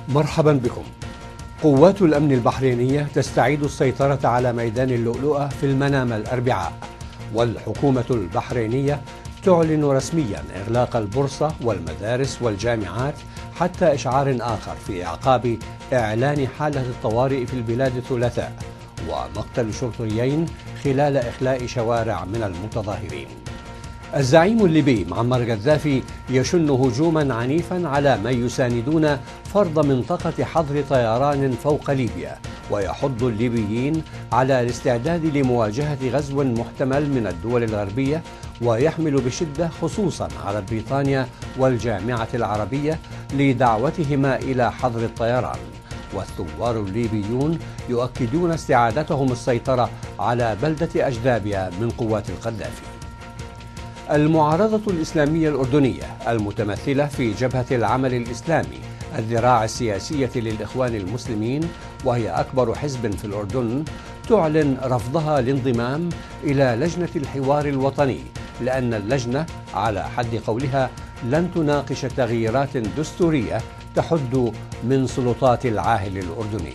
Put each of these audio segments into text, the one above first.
مرحبا بكم. قوات الأمن البحرينية تستعيد السيطرة على ميدان اللؤلؤة في المنامة الأربعاء، والحكومة البحرينية تعلن رسميا إغلاق البورصة والمدارس والجامعات حتى إشعار آخر في إعقاب إعلان حالة الطوارئ في البلاد الثلاثاء ومقتل شرطيين خلال إخلاء شوارع من المتظاهرين. الزعيم الليبي معمر قذافي يشن هجوما عنيفا على من يساندون فرض منطقة حظر طيران فوق ليبيا، ويحض الليبيين على الاستعداد لمواجهة غزو محتمل من الدول الغربية، ويحمل بشدة خصوصا على بريطانيا والجامعة العربية لدعوتهما إلى حظر الطيران. والثوار الليبيون يؤكدون استعادتهم السيطرة على بلدة أجدابيا من قوات القذافي. المعارضة الإسلامية الأردنية المتمثلة في جبهة العمل الإسلامي الذراع السياسية للإخوان المسلمين، وهي أكبر حزب في الأردن، تعلن رفضها الانضمام إلى لجنة الحوار الوطني، لأن اللجنة على حد قولها لن تناقش تغييرات دستورية تحد من سلطات العاهل الأردني.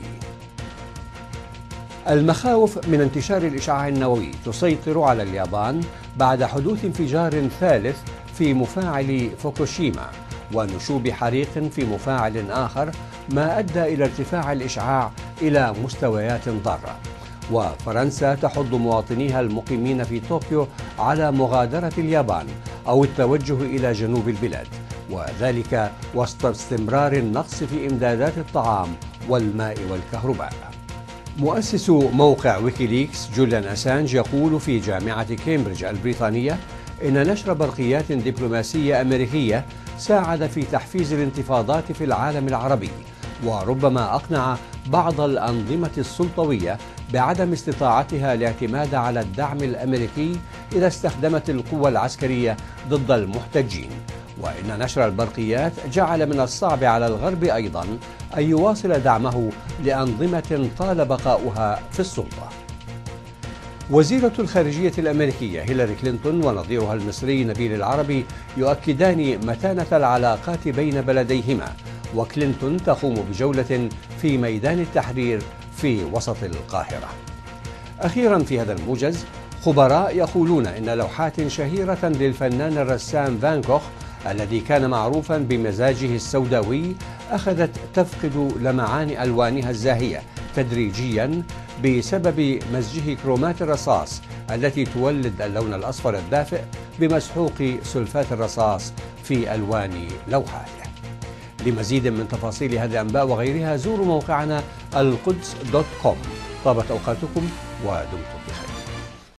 المخاوف من انتشار الإشعاع النووي تسيطر على اليابان بعد حدوث انفجار ثالث في مفاعل فوكوشيما ونشوب حريق في مفاعل آخر، ما أدى إلى ارتفاع الإشعاع إلى مستويات ضارة. وفرنسا تحض مواطنيها المقيمين في طوكيو على مغادرة اليابان أو التوجه إلى جنوب البلاد، وذلك وسط استمرار النقص في إمدادات الطعام والماء والكهرباء. مؤسس موقع ويكيليكس جوليان أسانج يقول في جامعة كامبريدج البريطانية إن نشر برقيات دبلوماسية أمريكية ساعد في تحفيز الانتفاضات في العالم العربي، وربما أقنع بعض الأنظمة السلطوية بعدم استطاعتها الاعتماد على الدعم الأمريكي إذا استخدمت القوة العسكرية ضد المحتجين، وإن نشر البرقيات جعل من الصعب على الغرب أيضا أن يواصل دعمه لأنظمة طال بقاؤها في السلطة. وزيرة الخارجية الأمريكية هيلاري كلينتون ونظيرها المصري نبيل العربي يؤكدان متانة العلاقات بين بلديهما، وكلينتون تقوم بجولة في ميدان التحرير في وسط القاهرة. أخيرا في هذا الموجز، خبراء يقولون إن لوحات شهيرة للفنان الرسام فان كوخ الذي كان معروفا بمزاجه السوداوي أخذت تفقد لمعان ألوانها الزاهية تدريجيا بسبب مزجه كرومات الرصاص التي تولد اللون الأصفر الدافئ بمسحوق سلفات الرصاص في ألوان لوحاته. لمزيد من تفاصيل هذه الأنباء وغيرها زوروا موقعنا القدس.com. طابت أوقاتكم ودمتم بخير.